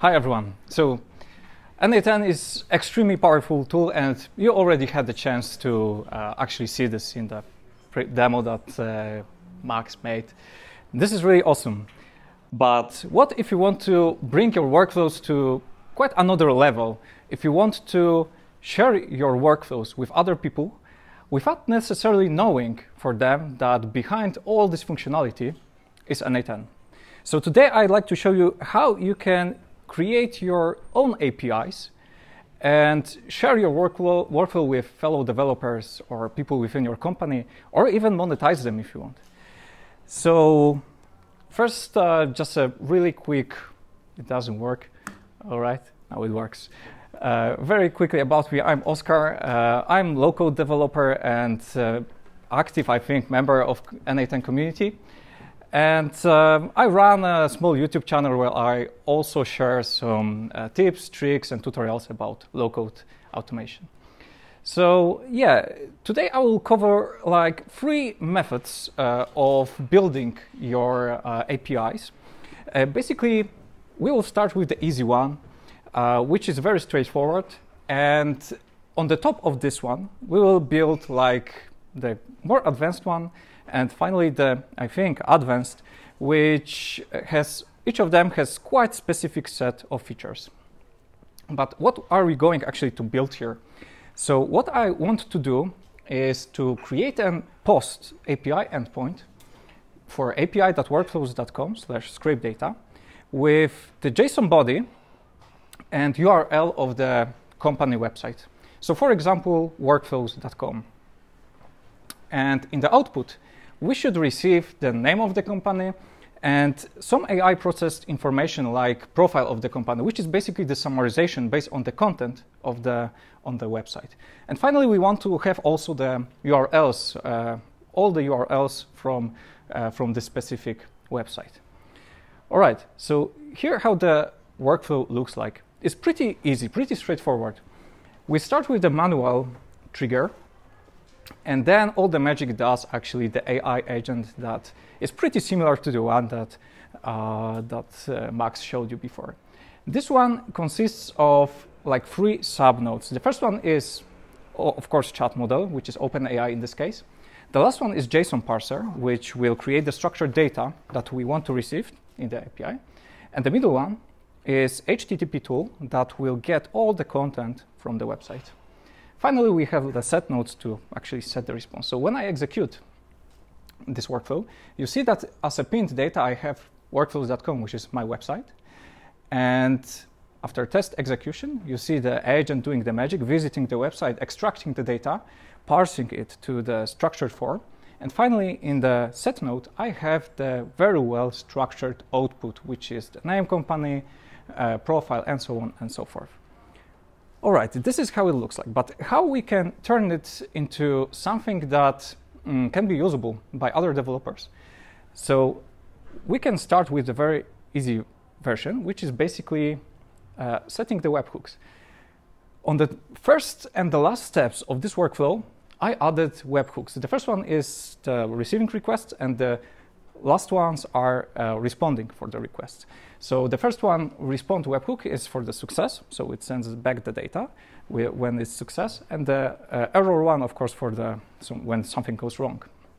Hi everyone. So n8n is extremely powerful tool, and you already had the chance to actually see this in the demo that Max made. This is really awesome. But what if you want to bring your workflows to quite another level? If you want to share your workflows with other people without necessarily knowing for them that behind all this functionality is n8n. So today I'd like to show you how you can create your own APIs and share your workflow with fellow developers or people within your company, or even monetize them if you want. So first, just a really quick, it doesn't work. All right, now it works. Very quickly about me, I'm Oscar. I'm low-code developer and active, I think, member of n8n community. And I run a small YouTube channel where I also share some tips, tricks, and tutorials about low-code automation. So yeah, today I will cover like 3 methods of building your APIs. Basically, we will start with the easy one, which is very straightforward. And on the top of this one, we will build like the more advanced one. And finally, the, I think, advanced, which has, each of them has quite specific set of features. But what are we going actually to build here? So what I want to do is to create a post API endpoint for api.workflows.com/scrape-data with the JSON body and URL of the company website. So for example, workflows.com. And in the output, we should receive the name of the company and some AI processed information like profile of the company, which is basically the summarization based on the content of on the website. And finally, we want to have also the URLs, all the URLs from the specific website. All right, so here how the workflow looks like. It's pretty easy, pretty straightforward. We start with the manual trigger. And then all the magic does actually the AI agent that is pretty similar to the one that, Max showed you before. This one consists of like 3 subnodes. The first one is, of course, chat model, which is OpenAI in this case. The last one is JSON parser, which will create the structured data that we want to receive in the API. And the middle one is HTTP tool that will get all the content from the website. Finally, we have the set nodes to actually set the response. So when I execute this workflow, you see that as a pinned data, I have workflows.com, which is my website. And after test execution, you see the agent doing the magic, visiting the website, extracting the data, parsing it to the structured form. And finally, in the set node, I have the very well structured output, which is the name, company, profile, and so on and so forth. All right, this is how it looks like, but how we can turn it into something that can be usable by other developers. So we can start with the very easy version, which is basically setting the webhooks. On the first and the last steps of this workflow, I added webhooks. The first one is the receiving requests, and the last ones are responding for the requests. So the first one, respond webhook, is for the success. So it sends back the data when it's success. And the error one, of course, for the when something goes wrong.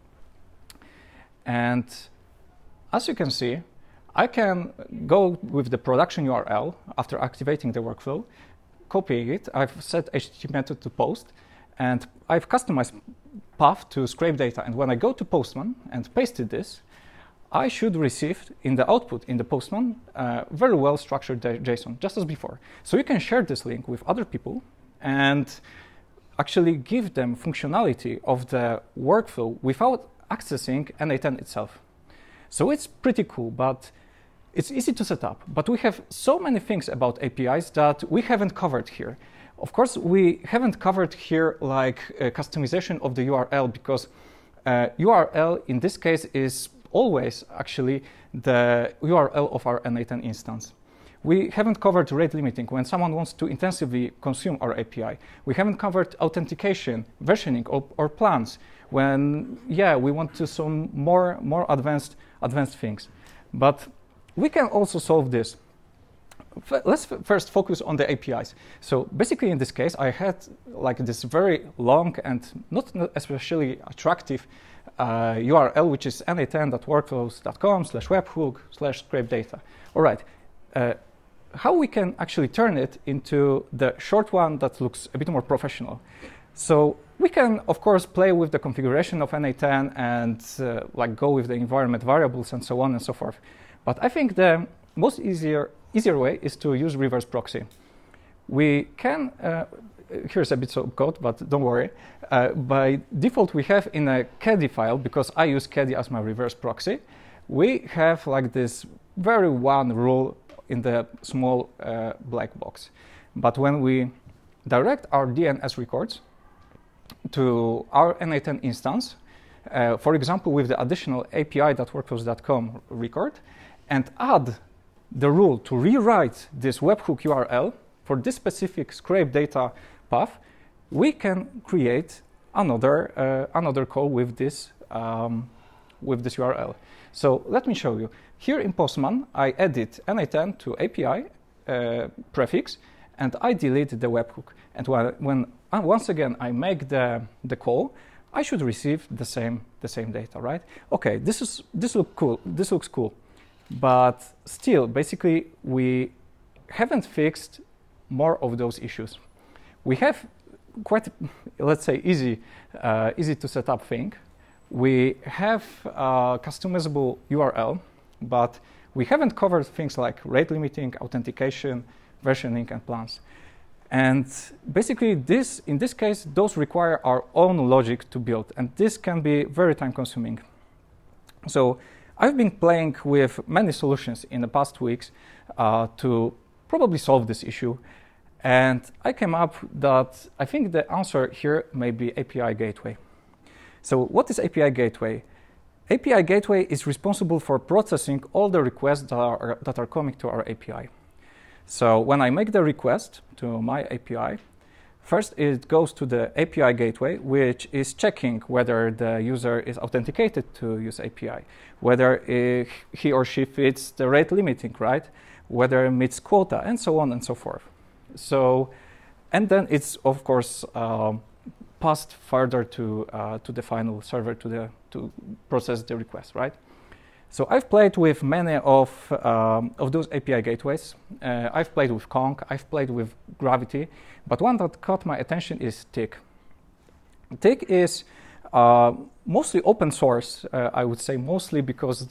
And as you can see, I can go with the production URL after activating the workflow, copying it. I've set HTTP method to post, and I've customized path to scrape data. And when I go to Postman and pasted this, I should receive in the output in the Postman very well structured JSON, just as before. So you can share this link with other people and actually give them functionality of the workflow without accessing n8n itself. So it's pretty cool, but it's easy to set up. But we have so many things about APIs that we haven't covered here. Of course, we haven't covered here like customization of the URL, because URL in this case is always actually the URL of our n8n instance. We haven't covered rate limiting when someone wants to intensively consume our API. We haven't covered authentication, versioning, or plans when, yeah, we want to some more advanced things. But we can also solve this let's first focus on the APIs. So basically in this case, I had like this very long and not especially attractive URL, which is n8n.workflows.com/webhook/scrape-data. All right, how we can actually turn it into the short one that looks a bit more professional. So we can, of course, play with the configuration of n8n and like go with the environment variables and so on and so forth. But I think the most easier way is to use reverse proxy. We can, here's a bit of code, but don't worry. By default, we have in a Caddy file, because I use Caddy as my reverse proxy, we have like this very one rule in the small black box. But when we direct our DNS records to our n8n instance, for example, with the additional api.workflows.com record, and add the rule to rewrite this webhook URL for this specific scrape data path, we can create another call with this URL. So let me show you. Here in Postman, I edit n8n to API prefix, and I delete the webhook. And when once again I make the call, I should receive the same data, right? Okay, this looks cool. This looks cool, but still, basically, we haven't fixed more of those issues. We have quite, let's say, easy to set up thing. We have a customizable URL, but we haven't covered things like rate limiting, authentication, versioning, and plans. And basically, in this case, those require our own logic to build, and this can be very time-consuming. So I've been playing with many solutions in the past weeks to probably solve this issue, and I came up that I think the answer here may be API Gateway. So what is API Gateway? API Gateway is responsible for processing all the requests that are coming to our API. So when I make the request to my API, first it goes to the API Gateway, which is checking whether the user is authenticated to use API, whether he or she fits the rate limiting, right? Whether it meets quota, and so on and so forth. So, and then it's of course passed further to the final server to process the request, right? So I've played with many of those API gateways. I've played with Kong, I've played with Gravity, but one that caught my attention is Tick. Tick is mostly open source, I would say, mostly because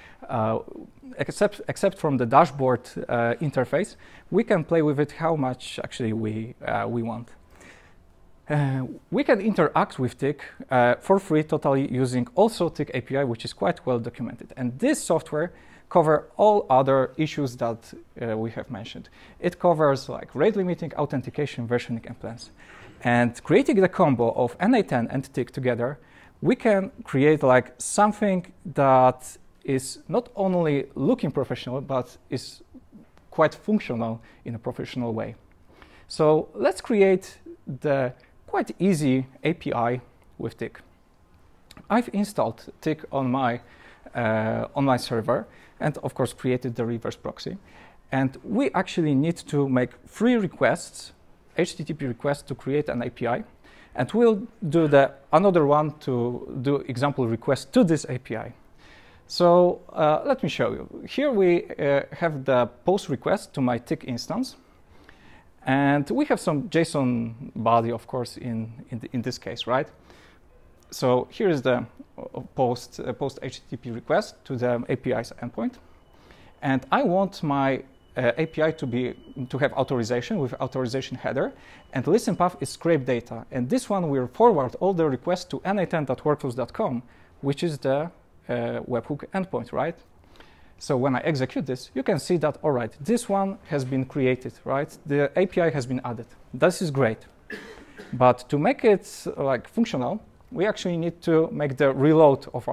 except from the dashboard interface, we can play with it how much actually we want. We can interact with Tick for free totally using also Tick API, which is quite well documented. And this software covers all other issues that we have mentioned. It covers like rate limiting, authentication, versioning, and plans. And creating the combo of n8n and Tick together, we can create like something that is not only looking professional, but is quite functional in a professional way. So let's create the quite easy API with Tick. I've installed Tick on my server and of course created the reverse proxy. And we actually need to make 3 requests, HTTP requests to create an API. And we'll do another one to do example request to this API. So let me show you. Here we have the post request to my Tick instance. And we have some JSON body, of course, in this case, right? So here is the post HTTP request to the API's endpoint. And I want my API to have authorization with authorization header. And listen path is scrape data. And this one will forward all the requests to n8n.workflows.com, which is the webhook endpoint, right? So when I execute this, you can see that, all right, this one has been created, right? The API has been added. This is great. But to make it like functional, we actually need to make the reload of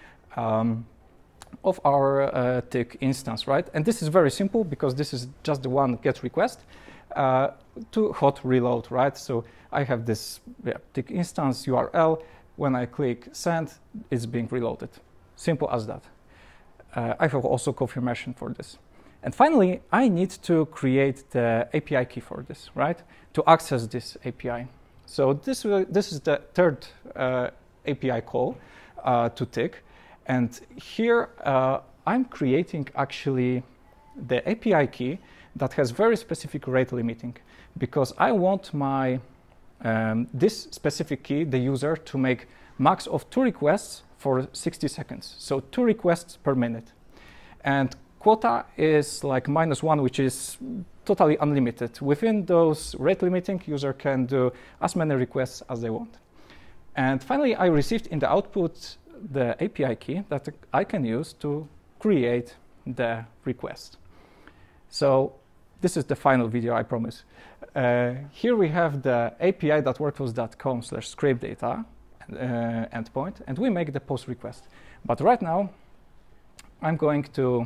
our Tick instance, right? And this is very simple because this is just the one GET request to hot reload, right? So I have this Tick instance URL. When I click send, it's being reloaded. Simple as that. I have also confirmation for this. And finally, I need to create the API key for this, right? To access this API. So this is the third API call to tick. And here I'm creating actually the API key that has very specific rate limiting, because I want my this specific key, the user, to make max of 2 requests for 60 seconds. So 2 requests per minute. And quota is like -1, which is totally unlimited. Within those rate limiting, user can do as many requests as they want. And finally, I received in the output the API key that I can use to create the request. So this is the final video, I promise. Here we have the api.workflows.com/scrape data endpoint, and we make the post request. But right now, I'm going to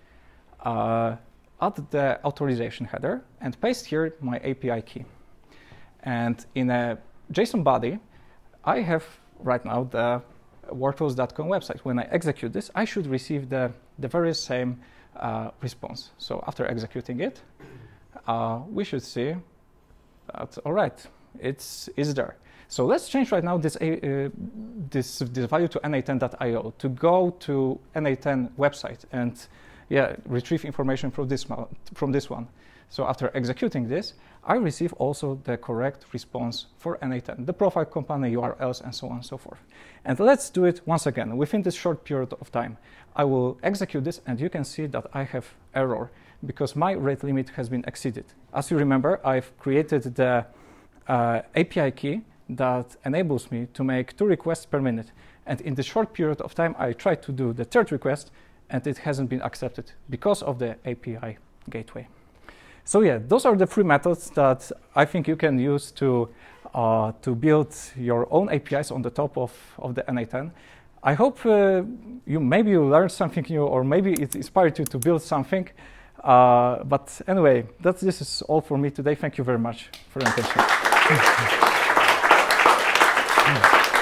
add the authorization header and paste here my API key. And in a JSON body, I have right now the workflows.com website. When I execute this, I should receive the very same response. So after executing it, we should see that, all right, it's there. So let's change right now this value to n8n.io to go to n8n website and retrieve information from this one. So after executing this, I receive also the correct response for n8n, the profile company, URLs, and so on and so forth. And let's do it once again. Within this short period of time, I will execute this, and you can see that I have error because my rate limit has been exceeded. As you remember, I've created the API key that enables me to make 2 requests per minute. And in the short period of time, I tried to do the 3rd request, and it hasn't been accepted because of the API gateway. So yeah, those are the 3 methods that I think you can use to build your own APIs on the top of the n8n. I hope maybe you learned something new, or maybe it inspired you to build something. But anyway, this is all for me today. Thank you very much for your attention.